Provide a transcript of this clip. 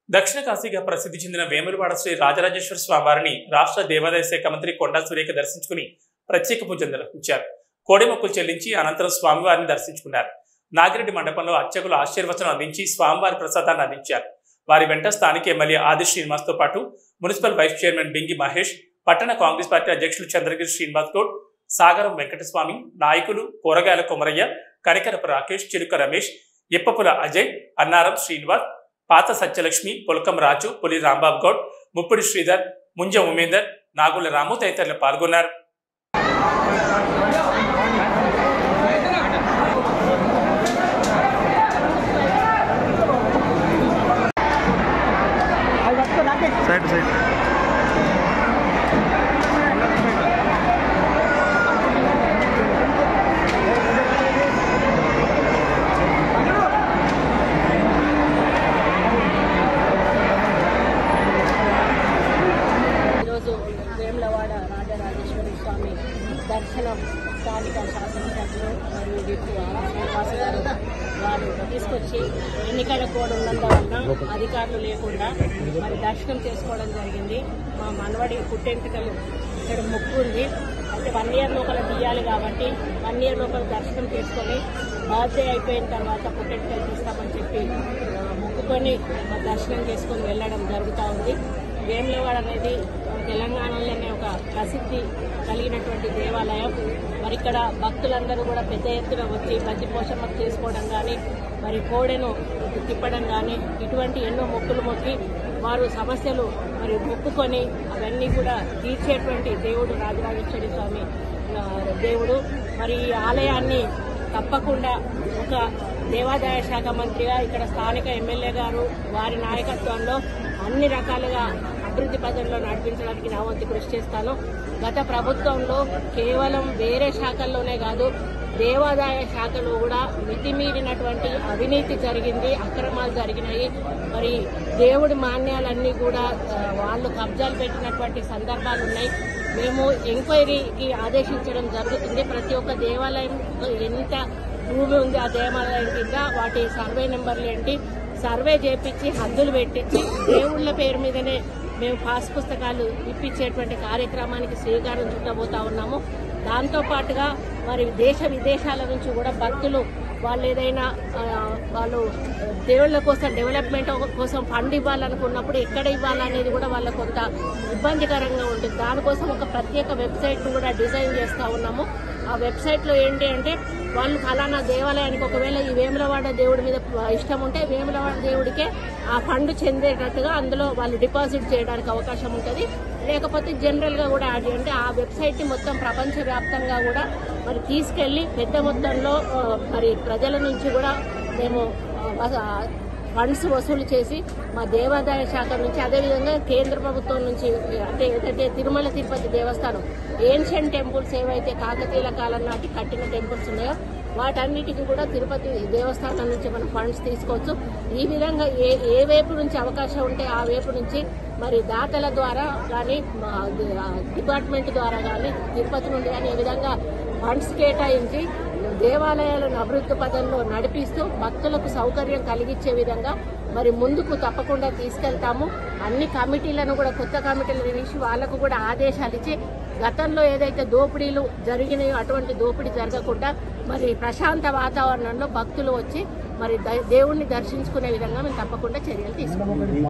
దక్షిణ కాశీగా ప్రసిద్ధి చెందిన వేములవాడ శ్రీ రాజరాజేశ్వర స్వామివారిని రాష్ట్ర దేవాదాయ శాఖ మంత్రి కొండా సురేఖ దర్శించుకుని ప్రత్యేక పూజలు నిర్వహించారు. కోడెమొక్కులు చెల్లించి అనంతరం స్వామివారిని దర్శించుకున్నారు. నాగిరెడ్డి మండపంలో అర్చకులు ఆశీర్వచనం అందించి స్వామివారి ప్రసాదాన్ని అందించారు. వారి వెంట స్థానిక ఎమ్మెల్యే ఆది శ్రీనివాస్ తో పాటు municipal vice chairman Bingi Mahesh, పట్టణ కాంగ్రెస్ పార్టీ అధ్యక్షులు చంద్రగిరి శ్రీనివాస్ గౌడ్, సాగరం వెంకటస్వామి, నాయకులు కూరగాయల కొమరయ్య, కనికరపు రాకేష్, చిలుక రమేష్, ఇప్పపుల అజయ్, అన్నారం శ్రీనివాస్, పాత సత్యలక్ష్మి, పులకం రాజు, పులి రాంబాబు గౌడ్, ముప్పిడి శ్రీధర్, ముంజ ఉమేందర్, నాగుల రాము తదితరులు పాల్గొన్నారు. వేములవాడ రాజరాజేశ్వరి స్వామి దర్శనం స్థానిక శాసనసభ్యులు మరియు డిప్యూటీ శ్రీనివాస్ గారు వారు తీసుకొచ్చి ఎన్నికల కోడ్ ఉన్నందువలన అధికారులు లేకుండా మరి దర్శనం చేసుకోవడం జరిగింది. మా మనవడి పుట్టెంటుకలు ఇక్కడ మొక్కు ఉంది. అయితే 1 year లోపల తీయాలి కాబట్టి 1 year లోపల దర్శనం చేసుకొని బర్త్డే అయిపోయిన తర్వాత పుట్టెంటుకలు తీస్తామని చెప్పి మొక్కుకొని దర్శనం చేసుకొని వెళ్ళడం జరుగుతూ ఉంది. వేములవాడ అనేది తెలంగాణలోనే ఒక ప్రసిద్ధి కలిగినటువంటి దేవాలయం. మరి ఇక్కడ భక్తులందరూ కూడా పెద్ద ఎత్తున వచ్చి ప్రతి పోషణ చేసుకోవడం కానీ, మరి కోడెను తిప్పడం కానీ, ఇటువంటి ఎన్నో మొక్కులు మొక్కి వారు సమస్యలు మరి మొక్కుకొని అవన్నీ కూడా తీర్చేటువంటి దేవుడు రాజరాజేశ్వరి స్వామి దేవుడు. మరి ఈ ఆలయాన్ని తప్పకుండా ఒక దేవాదాయ శాఖ మంత్రిగా ఇక్కడ స్థానిక ఎమ్మెల్యే గారు వారి నాయకత్వంలో అన్ని రకాలుగా అభివృద్ధి పథంలో నడిపించడానికి నా వంతు కృషి చేస్తాను. గత ప్రభుత్వంలో కేవలం వేరే శాఖల్లోనే కాదు, దేవాదాయ శాఖలో కూడా మితిమీరినటువంటి అవినీతి జరిగింది, అక్రమాలు జరిగినాయి. మరి దేవుడి మాన్యాలన్నీ కూడా వాళ్ళు కబ్జాలు పెట్టినటువంటి సందర్భాలు ఉన్నాయి. మేము ఎంక్వైరీకి ఆదేశించడం జరుగుతుంది. ప్రతి ఒక్క దేవాలయం ఎంత భూమి ఉంది ఆ దేవాలయం కింద, వాటి సర్వే నెంబర్లు ఏంటి, సర్వే చేపించి హద్దులు పెట్టించి దేవుళ్ల పేరు మీదనే మేము పాస్ పుస్తకాలు ఇప్పించేటువంటి కార్యక్రమానికి శ్రీకారం చుట్టబోతా ఉన్నాము. దాంతో పాటుగా మరి దేశ విదేశాల నుంచి కూడా భక్తులు వాళ్ళు ఏదైనా వాళ్ళు దేవుళ్ళ కోసం డెవలప్మెంట్ కోసం ఫండ్ ఇవ్వాలనుకున్నప్పుడు ఎక్కడ ఇవ్వాలనేది కూడా వాళ్ళకు కొంత ఇబ్బందికరంగా ఉంటుంది. దానికోసం ఒక ప్రత్యేక వెబ్సైట్ కూడా డిజైన్ చేస్తూ ఉన్నాము. ఆ వెబ్సైట్లో ఏంటి అంటే వాళ్ళు ఫలానా దేవాలయానికి ఒకవేళ ఈ వేములవాడ దేవుడి మీద ఇష్టం ఉంటే వేములవాడ దేవుడికే ఆ ఫండ్ చెందేటట్టుగా అందులో వాళ్ళు డిపాజిట్ చేయడానికి అవకాశం ఉంటుంది. లేకపోతే జనరల్గా కూడా అంటే ఆ వెబ్సైట్ని మొత్తం ప్రపంచవ్యాప్తంగా కూడా మరి తీసుకెళ్లి పెద్ద మొత్తంలో మరి ప్రజల నుంచి కూడా మేము ఫండ్స్ వసూలు చేసి మా దేవాదాయ శాఖ నుంచి, అదేవిధంగా కేంద్ర ప్రభుత్వం నుంచి, అంటే ఏదైతే తిరుమల తిరుపతి దేవస్థానం ఏన్షియన్ టెంపుల్స్ ఏవైతే కాకతీయుల కాలం నాటి కట్టిన టెంపుల్స్ ఉన్నాయో వాటన్నిటికీ కూడా తిరుపతి దేవస్థానం నుంచి మనం ఫండ్స్ తీసుకోవచ్చు. ఈ విధంగా ఏ వైపు నుంచి అవకాశం ఉంటే ఆ వైపు నుంచి మరి దాతల ద్వారా కానీ డిపార్ట్మెంట్ ద్వారా కానీ తిరుపతి నుండి కానీ ఈ విధంగా ఫండ్స్ కేటాయించి దేవాలయాలను అభివృద్ధి పథంలో నడిపిస్తూ భక్తులకు సౌకర్యం కలిగించే విధంగా మరి ముందుకు తప్పకుండా తీసుకెళ్తాము. అన్ని కమిటీలను కూడా కొత్త కమిటీలను వేసి వాళ్లకు కూడా ఆదేశాలు ఇచ్చి గతంలో ఏదైతే దోపిడీలు జరిగినాయో అటువంటి దోపిడీ జరగకుండా మరి ప్రశాంత వాతావరణంలో భక్తులు వచ్చి మరి దేవుణ్ణి దర్శించుకునే విధంగా మేము తప్పకుండా చర్యలు తీసుకుంటాం.